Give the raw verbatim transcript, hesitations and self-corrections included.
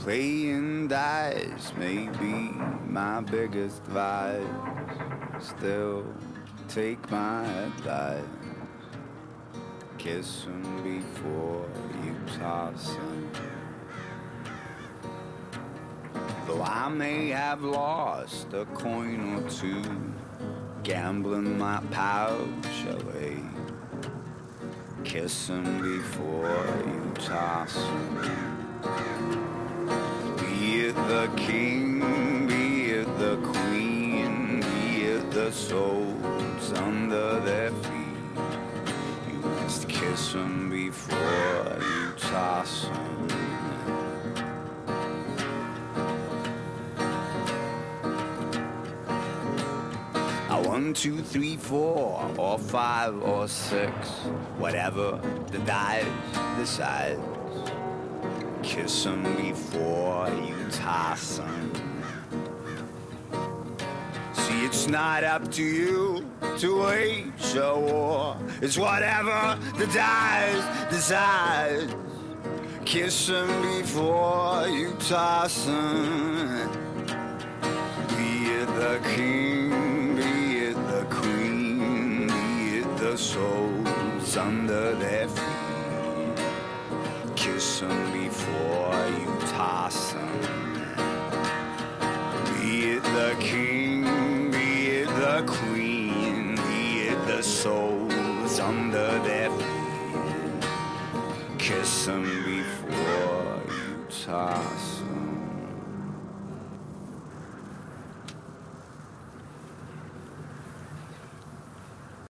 Playing dice may be my biggest vice. Still take my advice. Kiss 'em before you toss 'em. Though I may have lost a coin or two, gambling my pouch away. Kiss 'em before you toss 'em. Be it the king, be it the queen, be it the souls under their feet, you must kiss 'em before you toss 'em. One, two, three, four, or five, or six, whatever the dice decides. Kiss 'em before you toss 'em. See, it's not up to you to wage a war. It's whatever the dice decides. Kiss 'em before you toss 'em. Be it the king, be it the queen, be it the souls under their feet. Kiss 'em before you toss 'em. Be it the king, be it the queen, be it the souls under their feet. Kiss 'em before you toss 'em.